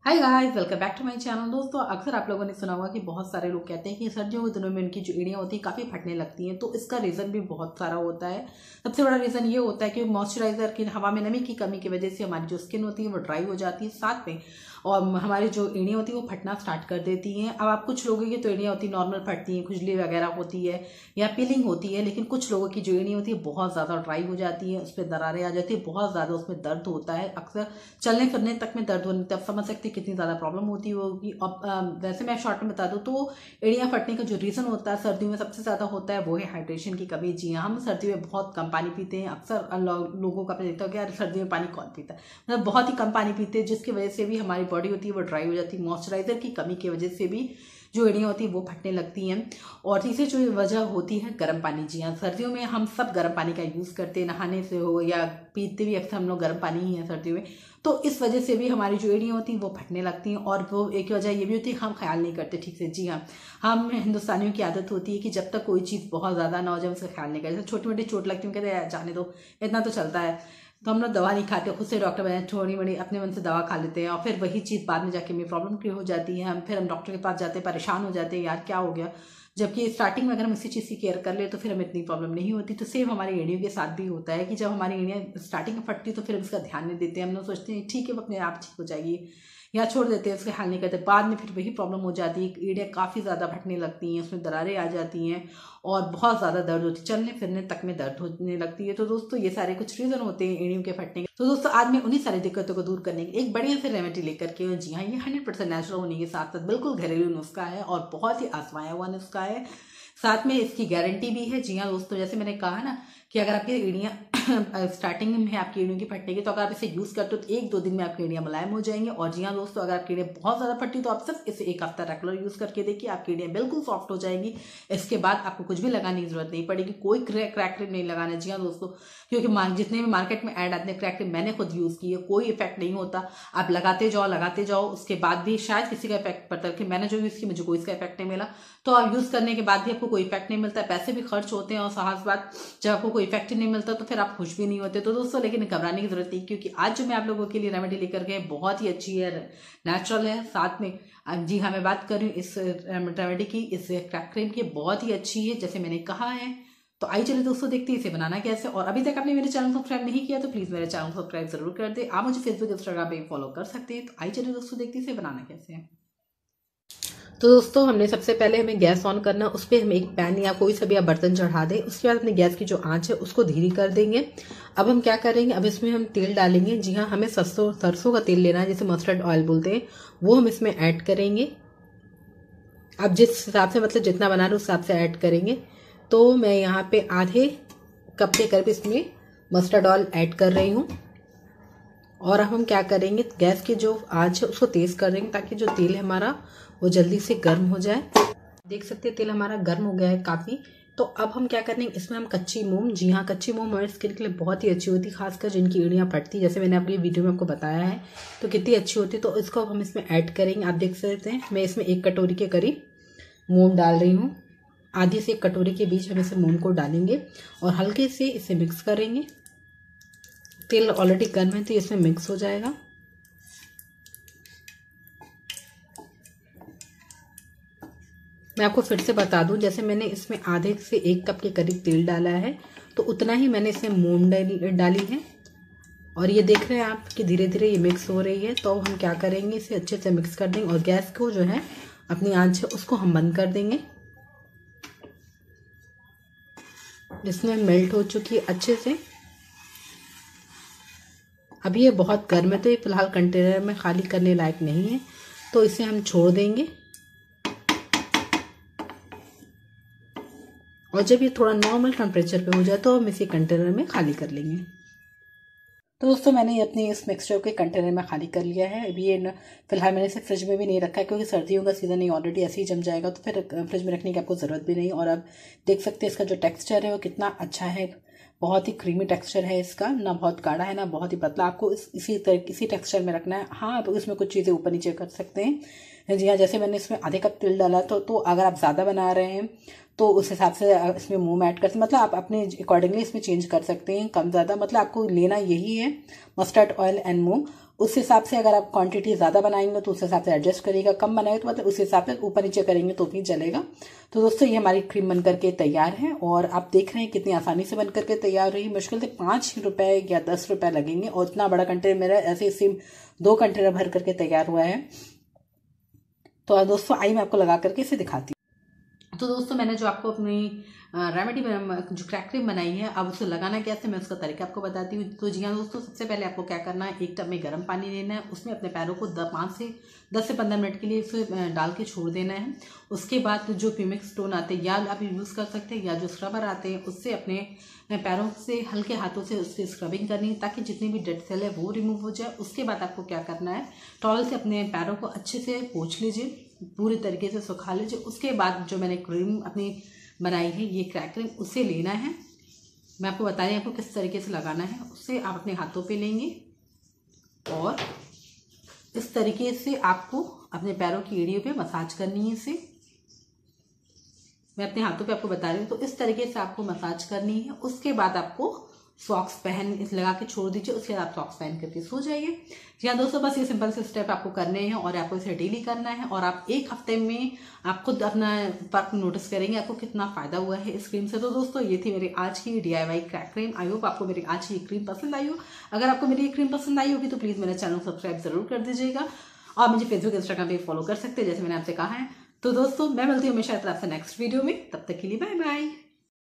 Hi guys, welcome back to my channel. दोस्तों, अक्सर आप लोगों ने सुना होगा कि बहुत सारे लोग कहते हैं कि सर्दियों के दिनों में उनकी जो एड़ियाँ होती हैं काफ़ी फटने लगती हैं। तो इसका रीज़न भी बहुत सारा होता है। सबसे बड़ा रीज़न ये होता है कि मॉइस्चराइज़र की हवा में नमी की कमी की वजह से हमारी जो स्किन होती है वो ड्राई हो जाती है, साथ में और हमारी जो एड़ियाँ होती है वो फटना स्टार्ट कर देती हैं। अब आप कुछ लोगों की तो एड़ियाँ होती है नॉर्मल फटती हैं, खुजली वगैरह होती है या पीलिंग होती है, लेकिन कुछ लोगों की जो एड़ियाँ होती है बहुत ज़्यादा ड्राई हो जाती है, उस पर दरारें आ जाती है, बहुत ज़्यादा उसमें दर्द होता है। अक्सर चलने फिरने तक में दर्द होने तब समझ सकते हैं कितनी ज़्यादा प्रॉब्लम होती होगी। अब वैसे मैं शॉर्ट में बता दूं तो एड़ियाँ फटने का जो रीज़न होता है सर्दियों में सबसे ज़्यादा होता है वो है हाइड्रेशन की कमी। जी हाँ, हम सर्दियों में बहुत कम पानी पीते हैं। अक्सर लोगों का आपने देखा हो कि यार सर्दियों में पानी कौन पीता है, मतलब बहुत ही कम पानी पीते हैं, जिसकी वजह से भी हमारी बॉडी होती है वो ड्राई हो जाती है। मॉइस्चराइजर की कमी की वजह से भी जो एड़ियाँ होती है वो फटने लगती हैं। और तीसरी जो वजह होती है गर्म पानी। जी हाँ, सर्दियों में हम सब गर्म पानी का यूज़ करते हैं, नहाने से हो या पीते भी अक्सर हम लोग गर्म पानी ही है सर्दियों में। तो इस वजह से भी हमारी जो एड़ियाँ होती हैं वो फटने लगती हैं। और वो एक वजह ये भी होती है हम ख्याल नहीं करते ठीक से। जी हाँ, हम हिंदुस्तानियों की आदत होती है कि जब तक कोई चीज़ बहुत ज़्यादा ना हो जाए उसका ख्याल नहीं करते। छोटी मोटी चोट लगती है कहते हैं जाने दो, इतना तो चलता है, तो हम लोग दवा नहीं खाते, खुद से डॉक्टर बने थोड़ी बड़ी अपने मन से दवा खा लेते हैं और फिर वही चीज़ बाद में जाके हमें प्रॉब्लम क्रिएट हो जाती है। हम डॉक्टर के पास जाते हैं, परेशान हो जाते हैं यार क्या हो गया, जबकि स्टार्टिंग में अगर हम इसी चीज़ की केयर कर ले तो फिर हमें इतनी प्रॉब्लम नहीं होती। तो सेम हमारी एड़ियों के साथ भी होता है कि जब हमारी एड़ियाँ स्टार्टिंग में फटती तो फिर हम इसका ध्यान नहीं देते, हम लोग सोचते हैं ठीक है वो अपने आप ठीक हो जाएगी या छोड़ देते हैं, उसके हल नहीं करते। बाद में फिर वही प्रॉब्लम हो जाती है, एड़ियाँ काफ़ी ज़्यादा फटने लगती हैं, उसमें दरारें आ जाती हैं और बहुत ज़्यादा दर्द होती है, चलने फिरने तक में दर्द होने लगती है। तो दोस्तों ये सारे कुछ रीज़न होते हैं एड़ियों के फटने के। तो दोस्तों आज मैं उन्हीं सारी दिक्कतों को दूर करने के एक बढ़िया से रेमेडी लेकर के, जी हाँ, ये 100% नेचुरल होने के साथ साथ बिल्कुल घरेलू नुस्खा है और बहुत ही आजमाया हुआ नुस्खा है, साथ में इसकी गारंटी भी है। जी हाँ दोस्तों, जैसे मैंने कहा ना कि अगर आपकी एड़ियाँ स्टार्टिंग में है आपकी एड़ियों की फटने की, तो अगर आप इसे यूज़ करते हो तो 1-2 दिन में आपकी एड़ियाँ मुलायम हो जाएंगी। और जी हाँ दोस्तों, अगर आपकी एड़ियाँ बहुत ज़्यादा फटती तो आप सिर्फ इसे 1 हफ्ता रेगुलर यूज़ करके देखिए, आपकी एड़ियाँ बिल्कुल सॉफ्ट हो जाएंगी। इसके बाद आपको कुछ भी लगाने की जरूरत नहीं पड़ेगी, कोई क्रैक क्रीम नहीं लगाना। जी हाँ दोस्तों, क्योंकि जितने भी मार्केट में ऐड आते हैं क्रैक क्रीम मैंने खुद यूज़ की है, कोई इफेक्ट नहीं होता। आप लगाते जाओ उसके बाद भी शायद किसी का इफेक्ट पड़ता है, कि मैंने जो यूज़ की मुझे कोई इसका इफेक्ट नहीं मिला। तो आप यूज़ करने के बाद भी आपको कोई इफेक्ट नहीं मिलता, पैसे भी खर्च होते हैं और साहस बात जब आपको कोई इफेक्ट नहीं मिलता तो फिर आप खुश भी नहीं होते। तो दोस्तों लेकिन घबराने की जरूरत नहीं, क्योंकि आज जो मैं आप लोगों के लिए रेमेडी लेकर गए बहुत ही अच्छी है, नेचुरल है। साथ में जी हाँ, मैं बात कर रही हूँ इस रेमेडी की, इस क्रैक क्रीम की, बहुत ही अच्छी है जैसे मैंने कहा है। तो आइए चलिए दोस्तों देखते हैं इसे बनाना कैसे। और अभी तक आपने मेरे चैनल को सब्सक्राइब नहीं किया तो प्लीज मेरे चैनल को सब्सक्राइब जरूर कर दे। आप मुझे फेसबुक इंस्टाग्राम पे फॉलो कर सकते हैं। तो आइए चलिए दोस्तों देखते हैं इसे बनाना कैसे है। तो दोस्तों हमने सबसे पहले हमें गैस ऑन करना, उस पर हम एक पैन या कोई सा भी आप बर्तन चढ़ा दें। उसके बाद अपने गैस की जो आंच है उसको धीरे कर देंगे। अब हम क्या करेंगे, अब इसमें हम तेल डालेंगे। जी हाँ, हमें सरसों का तेल लेना है, जिसे मस्टर्ड ऑयल बोलते हैं, वो हम इसमें ऐड करेंगे। अब जिस हिसाब से मतलब जितना बना रहे उस हिसाब से ऐड करेंगे। तो मैं यहाँ पे आधे कप के करीब इसमें मस्टर्ड ऑयल ऐड कर रही हूँ। और अब हम क्या करेंगे, गैस की जो आंच है उसको तेज कर देंगे ताकि जो तेल है हमारा वो जल्दी से गर्म हो जाए। देख सकते हैं तेल हमारा गर्म हो गया है काफ़ी। तो अब हम क्या करेंगे, इसमें हम कच्ची मूंग, जी हाँ कच्ची मूंग हमारी स्किन के लिए बहुत ही अच्छी होती है, खासकर जिनकी एड़ियाँ फटती, जैसे मैंने अपनी वीडियो में आपको बताया है तो कितनी अच्छी होती है। तो इसको अब हम इसमें ऐड करेंगे। आप देख सकते हैं मैं इसमें 1 कटोरी के करीब मूंग डाल रही हूँ। आधी से 1 कटोरी के बीच हम इसे मूंग को डालेंगे और हल्के से इसे मिक्स करेंगे। तेल ऑलरेडी गर्म है तो इसमें मिक्स हो जाएगा। मैं आपको फिर से बता दूं, जैसे मैंने इसमें आधे से 1 कप के करीब तेल डाला है तो उतना ही मैंने इसमें मूंग डाली है। और ये देख रहे हैं आप कि धीरे धीरे ये मिक्स हो रही है। तो हम क्या करेंगे, इसे अच्छे से मिक्स कर देंगे और गैस को जो है अपनी आंच है उसको हम बंद कर देंगे। इसमें मेल्ट हो चुकी है अच्छे से। अभी ये बहुत गर्म है तो ये फिलहाल कंटेनर में खाली करने लायक नहीं है, तो इसे हम छोड़ देंगे। और जब ये थोड़ा नॉर्मल टेम्परेचर पे हो जाए तो हम इसे कंटेनर में खाली कर लेंगे। तो दोस्तों मैंने अपने इस मिक्सचर के कंटेनर में खाली कर लिया है। अभी ये फिलहाल मैंने इसे फ्रिज में भी नहीं रखा है, क्योंकि सर्दियों का सीजन ही ऑलरेडी ऐसे ही जम जाएगा तो फिर फ्रिज में रखने की आपको ज़रूरत भी नहीं। और अब देख सकते हैं इसका जो टेक्स्चर है वो कितना अच्छा है, बहुत ही क्रीमी टेक्सचर है इसका, ना बहुत गाढ़ा है ना बहुत ही पतला। आपको इसी टेक्सचर में रखना है। हाँ, आप इसमें कुछ चीज़ें ऊपर नीचे कर सकते हैं। जी हाँ, जैसे मैंने इसमें आधे कप तेल डाला तो अगर आप ज़्यादा बना रहे हैं तो उस हिसाब से इसमें मूंग ऐड कर सकते, मतलब आप अपने अकॉर्डिंगली इसमें चेंज कर सकते हैं, कम ज़्यादा, मतलब आपको लेना यही है मस्टर्ड ऑयल एंड मूंग। उस हिसाब से अगर आप क्वांटिटी ज़्यादा बनाएंगे तो उस हिसाब से एडजस्ट करिएगा, कम बनाएंगे तो मतलब उस हिसाब से ऊपर नीचे करेंगे तो भी चलेगा। तो दोस्तों ये हमारी क्रीम बन करके तैयार है और आप देख रहे हैं कितनी आसानी से बन करके तैयार रही। मुश्किल से 5 रुपए या 10 रुपए लगेंगे और इतना बड़ा कंटेनर मेरा ऐसे सिम 2 कंटेनर भर करके तैयार हुआ है। तो दोस्तों आई मैं आपको लगा करके इसे दिखाती हूँ। तो दोस्तों मैंने जो आपको अपनी रेमेडी जो क्रैक क्रीम बनाई है, अब उसे लगाना कैसे मैं उसका तरीका आपको बताती हूँ। तो जी हाँ दोस्तों, सबसे पहले आपको क्या करना है, एक टब में गर्म पानी लेना है, उसमें अपने पैरों को 10 से 15 मिनट के लिए उसे डाल के छोड़ देना है। उसके बाद जो प्यूमिक स्टोन आते हैं या आप यूज़ कर सकते हैं, या जो स्क्रबर आते हैं उससे अपने पैरों से हल्के हाथों से उससे स्क्रबिंग करनी है ताकि जितनी भी डेड सेल है वो रिमूव हो जाए। उसके बाद आपको क्या करना है, टॉवल से अपने पैरों को अच्छे से पोंछ लीजिए, पूरी तरीके से सुखा लीजिए। उसके बाद जो मैंने क्रीम अपनी बनाई है, ये क्रैक क्रीम, उसे लेना है। मैं आपको बता रही हूँ आपको किस तरीके से लगाना है। उससे आप अपने हाथों पे लेंगे और इस तरीके से आपको अपने पैरों की एड़ियों पे मसाज करनी है। इसे मैं अपने हाथों पे आपको बता रही हूँ। तो इस तरीके से आपको मसाज करनी है। उसके बाद आपको सॉक्स लगा के छोड़ दीजिए। उसके बाद आप सॉक्स पहन करके सो जाइए। जी हाँ दोस्तों, बस ये सिंपल से स्टेप आपको करने हैं और आपको इसे डेली करना है और आप 1 हफ्ते में आप खुद अपना फर्क नोटिस करेंगे आपको कितना फायदा हुआ है इस क्रीम से। तो दोस्तों ये थी मेरी आज की DIY crack cream. I hope आपको मेरी आज की क्रीम पसंद आई हो। अगर आपको मेरी ये क्रीम पसंद आई होगी तो प्लीज़ मेरा चैनल सब्सक्राइब जरूर कर दीजिएगा और मुझे फेसबुक इंस्टाग्राम पे फॉलो कर सकते हैं जैसे मैंने आपसे कहा है। तो दोस्तों मैं मिलती हूँ हमेशा आपसे नेक्स्ट वीडियो में, तब तक के लिए बाय बाय।